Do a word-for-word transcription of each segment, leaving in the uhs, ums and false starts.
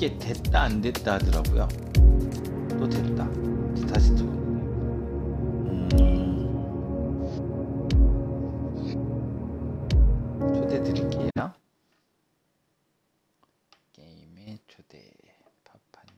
이게 됐다 안 됐다 하더라고요. 또 됐다. 다시 또 음... 초대 드릴게요. 게임에 초대. 파파님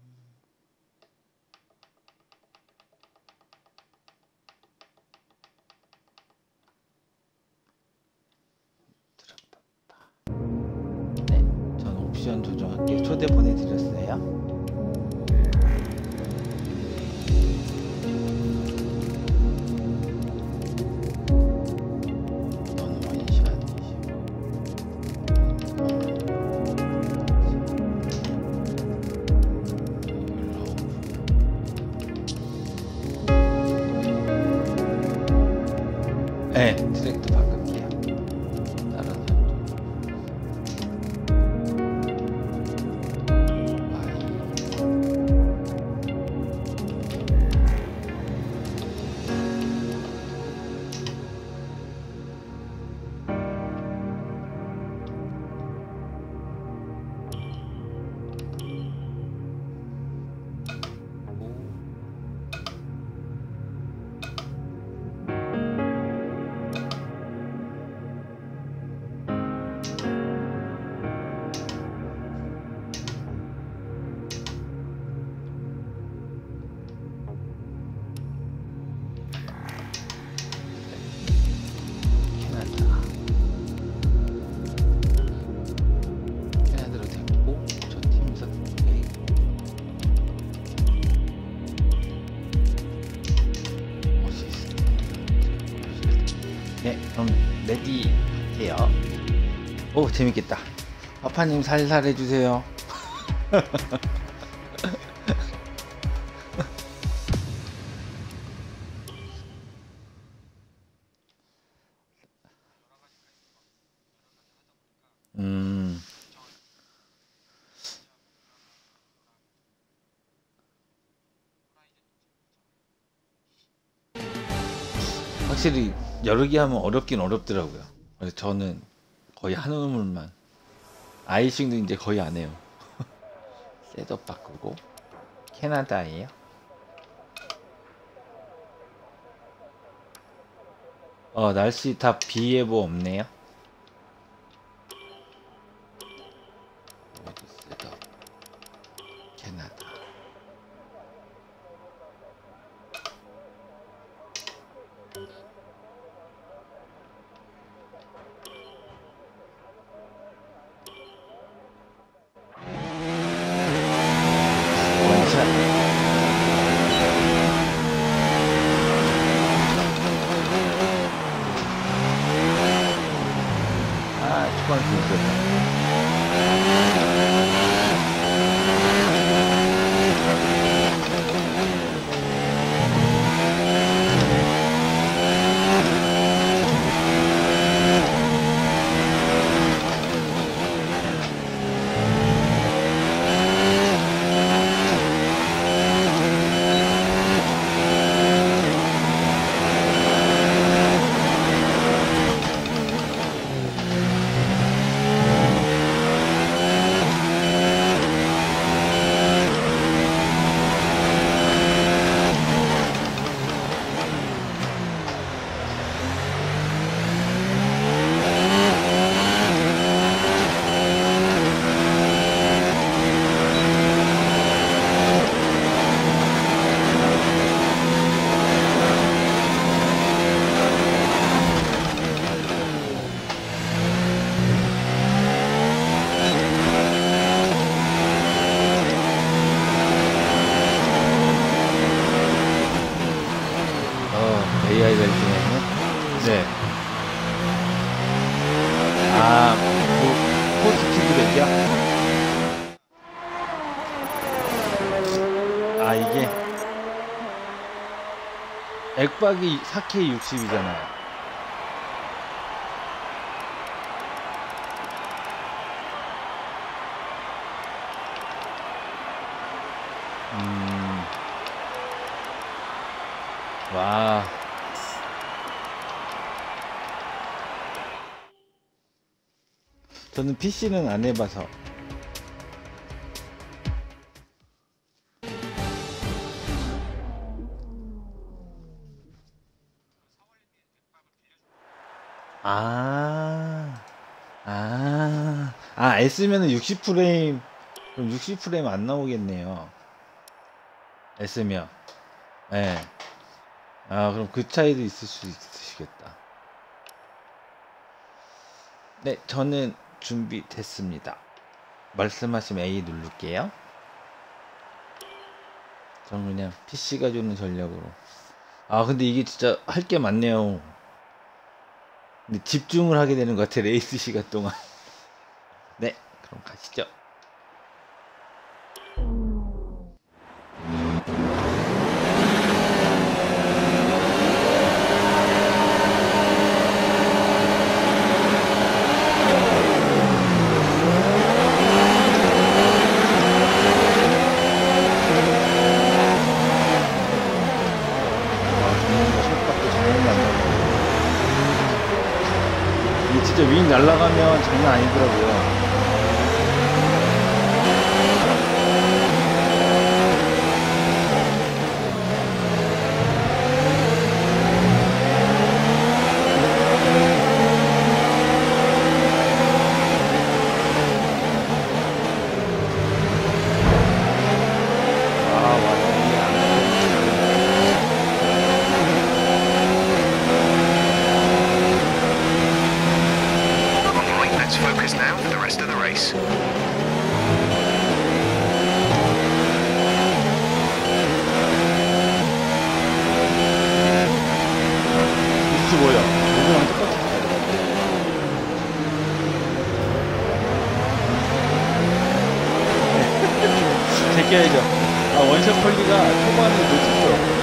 네, 전 옵션 조정할게요. 초대 보내드렸어요. 네, 트랙도 바꿀게요. 다른 네, 그럼 레디 할게요. 오, 재밌겠다. 파파님 살살 해주세요. 음. 확실히 여러 개 하면 어렵긴 어렵더라고요. 그래서 저는 거의 한 우물만. 아이싱도 이제 거의 안 해요. 셋업 바꾸고. 캐나다예요. 어, 날씨 다 비 예보 없네요. 모두 셋업. 캐나다. 에이아이가 있네요. 네. 아, 뭐, 포스트백이요? 아, 이게 액박이 사 케이 육십이잖아요. 음. 와. 저는 피씨는 안 해봐서. 아, 아, 아, S면은 육십 프레임, 그럼 육십 프레임 안 나오겠네요. S면. 예. 네. 아, 그럼 그 차이도 있을 수 있으시겠다. 네, 저는 준비됐습니다. 말씀하시면 A 누를게요. 저는 그냥 피씨가 주는 전략으로. 아, 근데 이게 진짜 할 게 많네요. 근데 집중을 하게 되는 것 같아, 레이스 시간 동안. 네, 그럼 가시죠. 진짜 윙 날아가면 장난 아니더라고요. Focus now for the rest of the race. 이게 뭐야? 누구랑 똑같아? 제껴야죠. 아, 원샷 퀄리가 초반에 놓쳤어.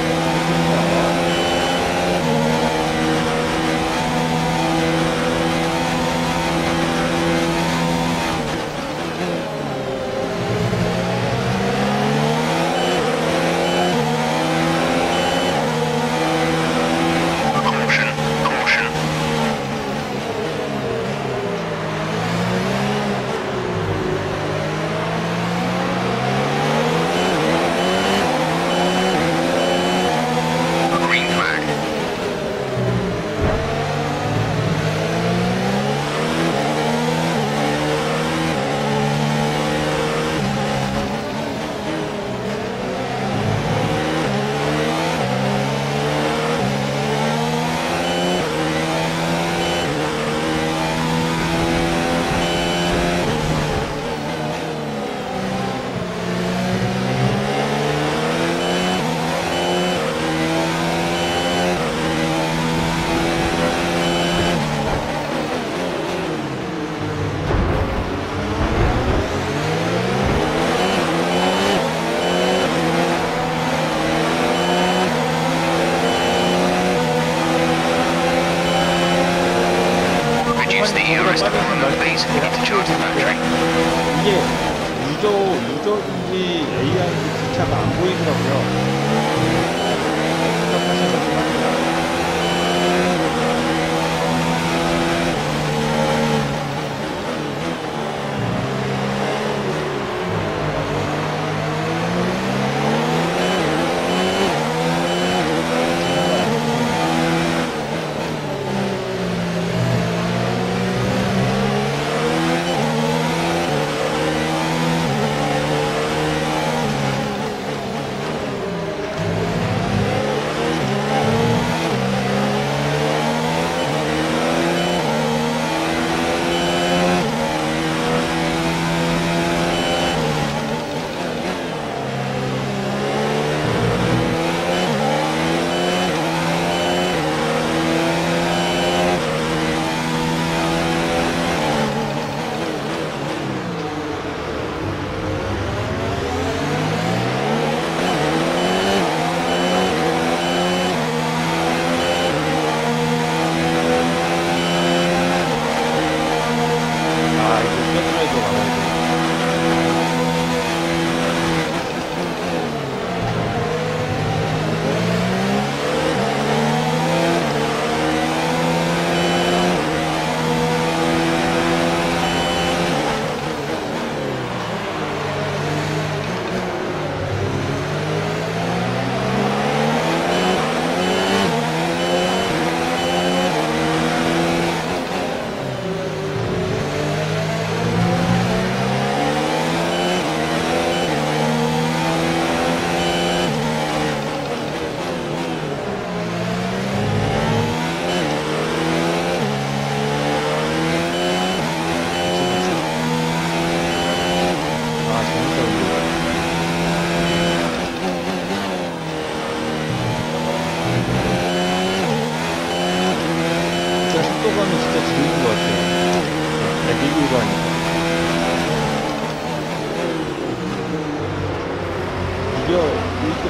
이게 유저, 유저인지 에이아이인지 기차가 안 보이더라고요.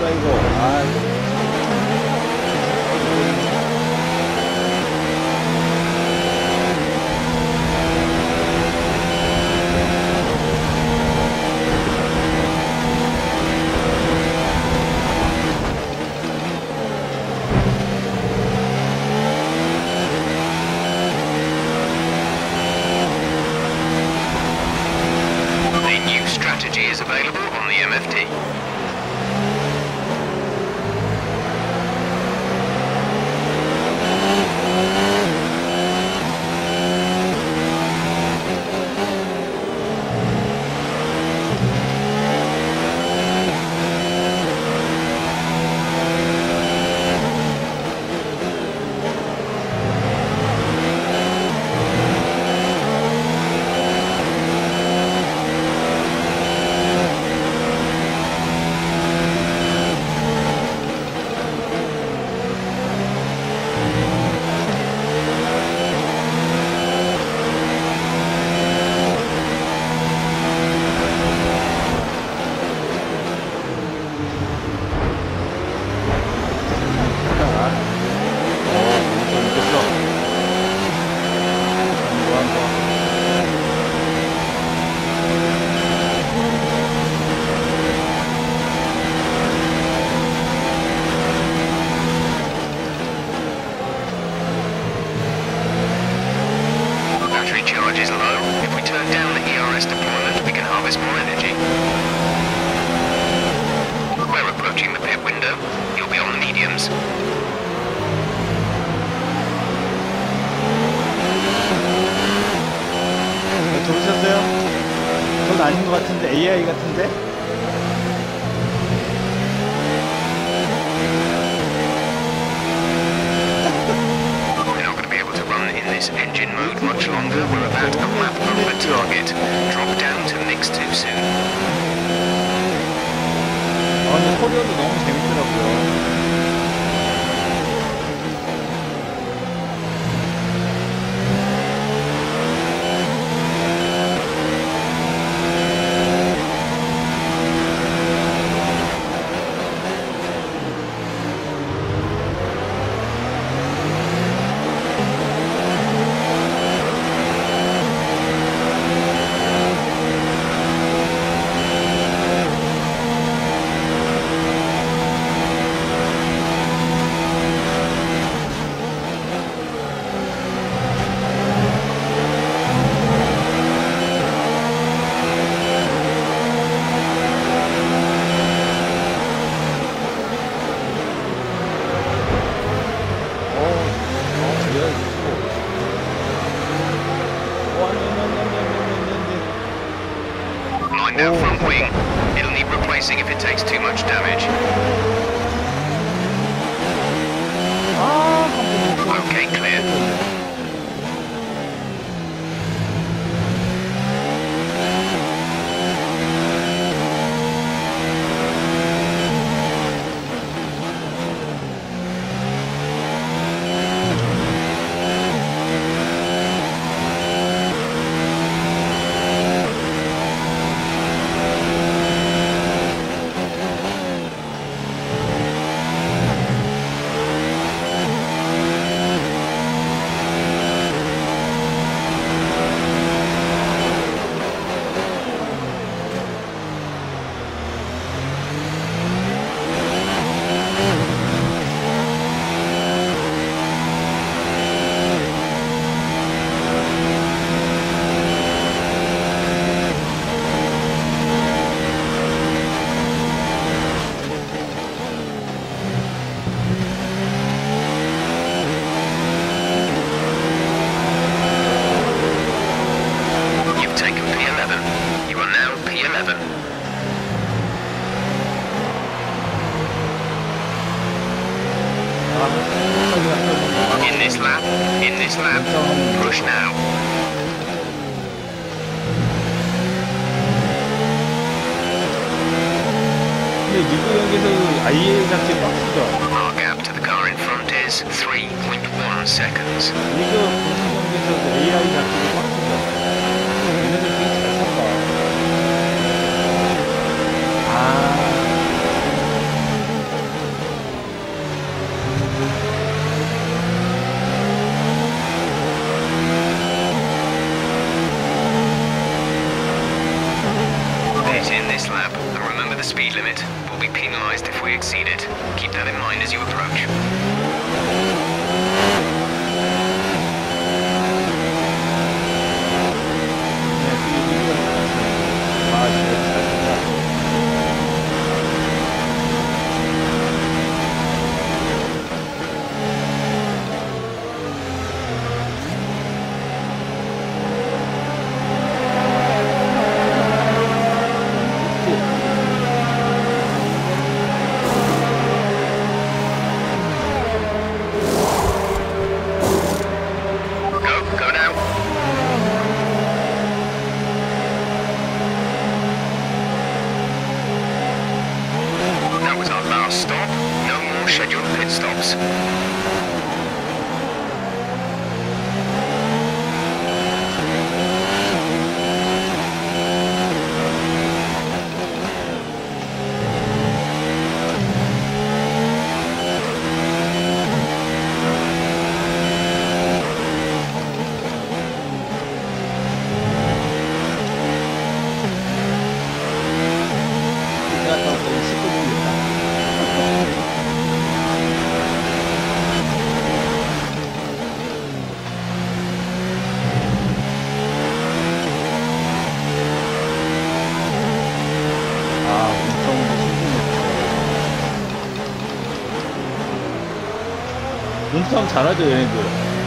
뭐야 이거. 아. The new strategy is available on the M F T. Battery charge is low. If we turn down the E R S deployment, we can harvest more energy. We're approaching the pit window. You'll be on the mediums. 네, 들으셨어요? 전 아닌 것 같은데 에이아이 같은데? We're not going to be able to run in this engine mode much longer. We're about a lap over target. Drop down to mix too soon. 아 근데 코리아도 너무 재밌더라고요. Mind that front wing. It'll need replacing if it takes too much damage. Okay, clear. You've taken P eleven. You are now P eleven. In this lap, in this lap, push now. 근데 리그역에서 아이에이 같이 막 쓰죠. Our gap to the car in front is three point one seconds. 리그 공식경기에서도 에이아이 같이 막 쓰죠. 얘네들 되게 잘 산다. 아. this lap, and remember the speed limit. We'll be penalized if we exceed it. Keep that in mind as you approach. 몸싸움 잘하죠 얘네들.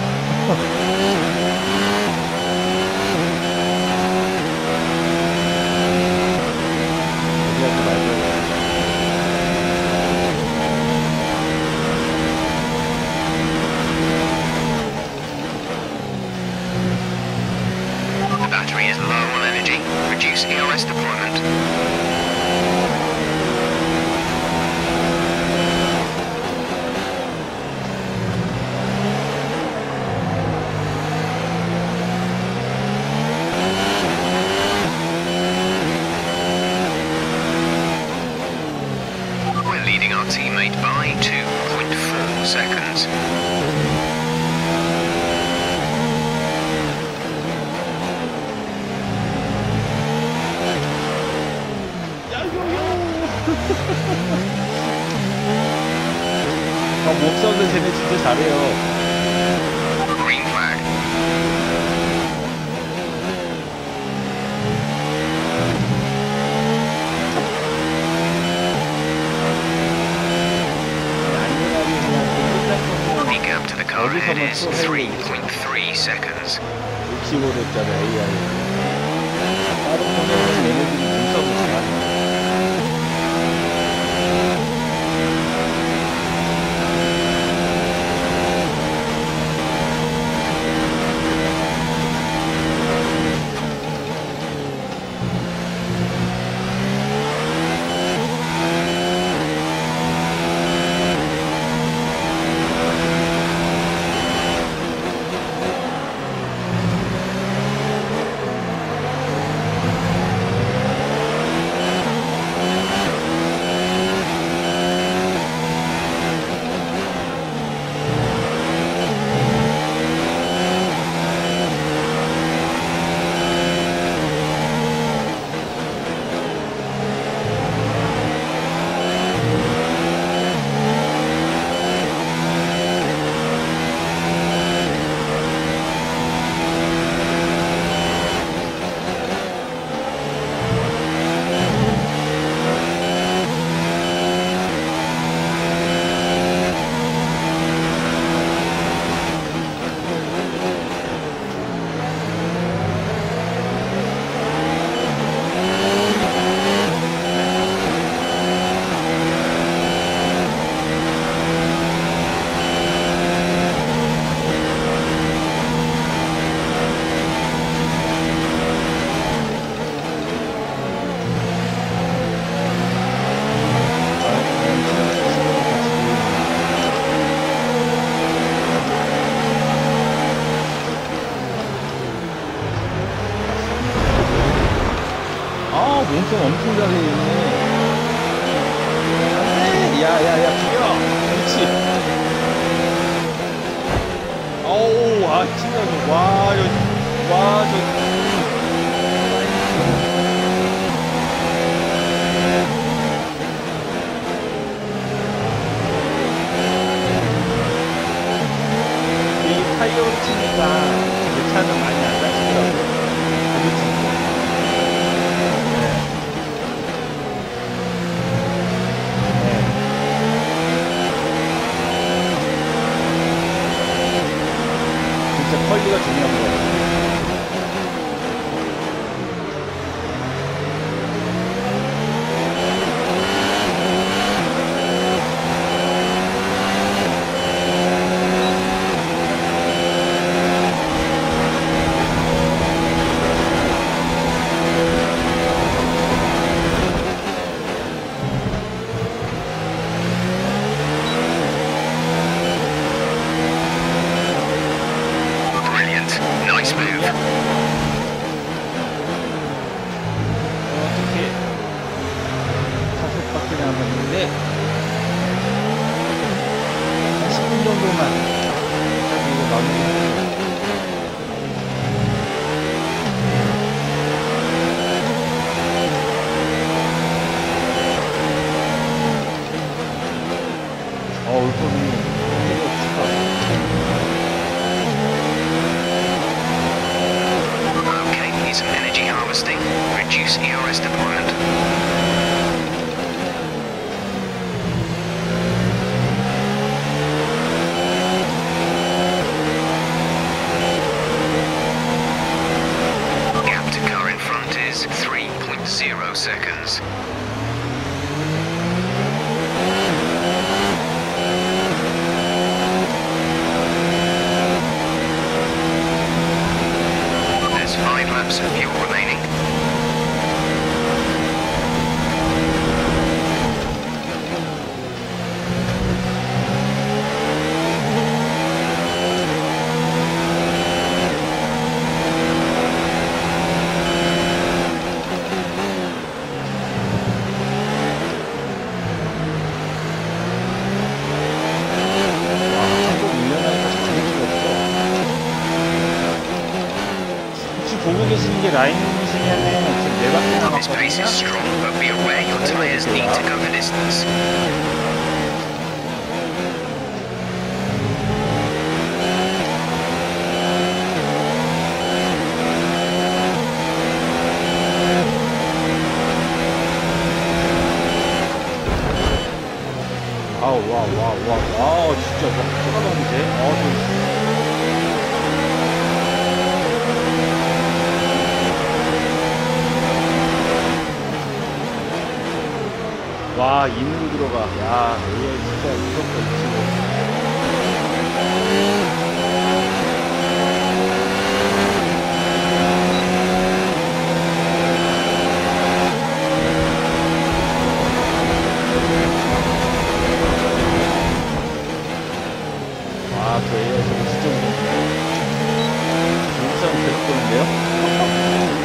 The battery is low on energy. Reduce E R S deployment. Teammate by two point four seconds. 아, 몸싸움도 쟤네 진짜 잘해요. Green flag. The gap to the car ahead is three point three seconds. 육십오 도짜리 에이아이. 다른 분야는 얘네들이 몸싸움을 잘하네. 몸싸움 엄청 잘해 얘네. 안돼! 야야야 죽여! 그렇지. 어우 아 진짜 와저 와 저 한 십 분 정도만 어차피 이거 나누면 어 울프님 이거 축하. Okay, need some energy harvesting. Reduce E R S deployment. Gap to car in front is three point zero seconds. There's five laps of fuel remaining. 한국 일 년 하니까 참 재미가 없어. 혹시 보고 계시는 게 라인이시면은 지금 네 바퀴 This pace 남았거든요. is strong, but be aware your tyres need to go the distance. 아우 와와와와 진짜 막 쏟아나는데. 아 저. 와 인으로 들어가. 야 에이아이 진짜 무섭다 이 친구. 아, 그 에이아이 저거 진짜 무섭네. 용산 계속 보는데요?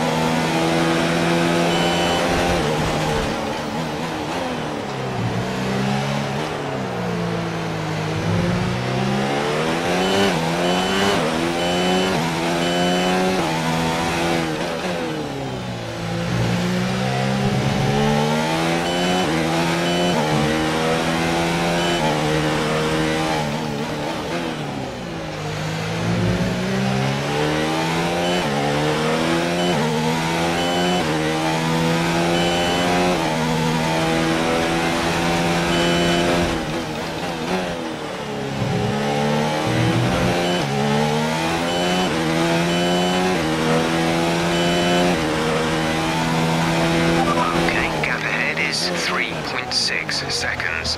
Okay, gap ahead is three point six seconds.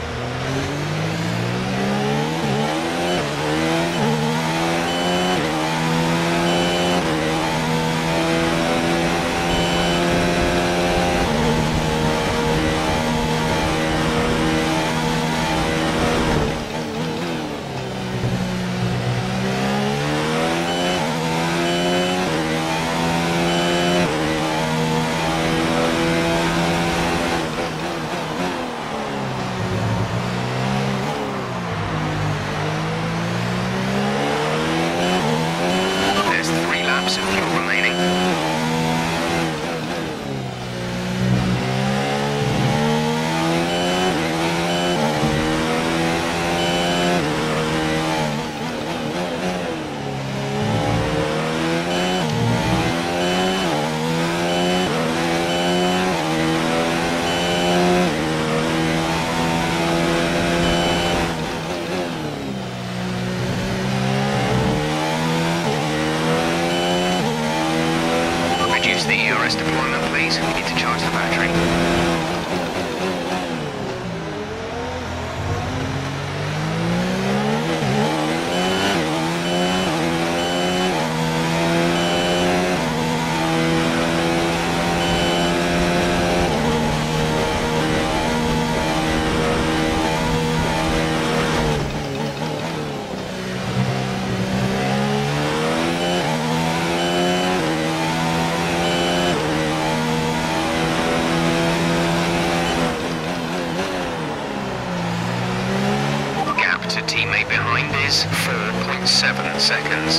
is four point seven seconds.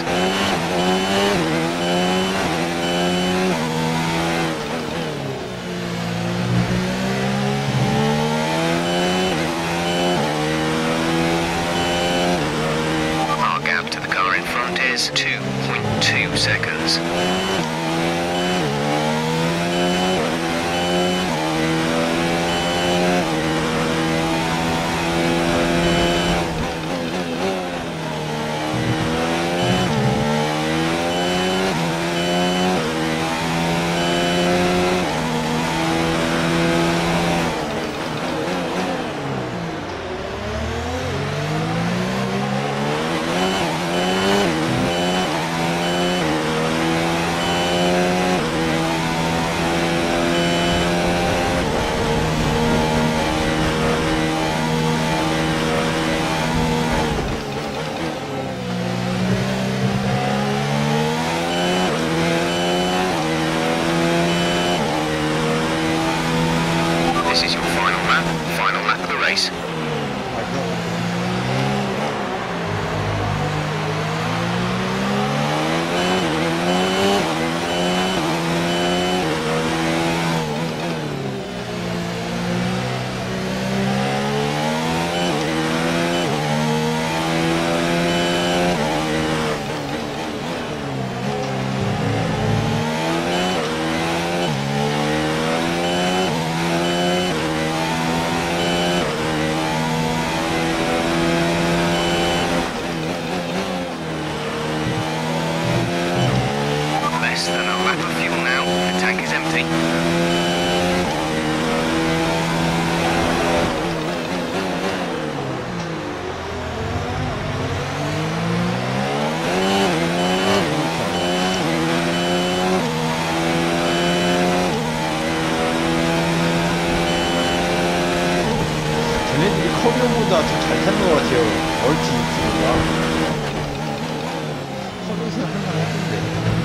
Our gap to the car in front is two point two seconds. This is your final lap, final lap of the race. Less than a lap of fuel now, the tank is empty. 쟤네들이 커리어보다 더 잘 타는 것 같아요. 얼티 유튜브가. 커리어에서 할만 했던데.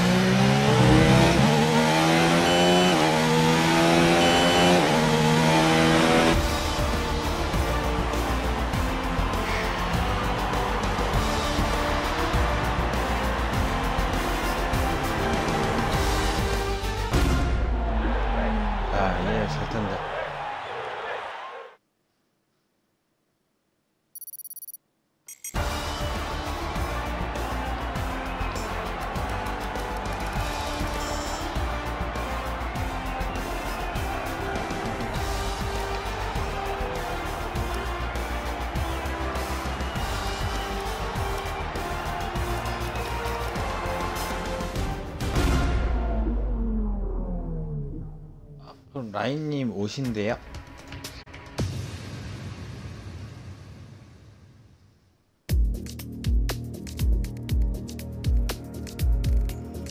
아, 얘네 잘 탄다. 그럼 라인님 오신대요?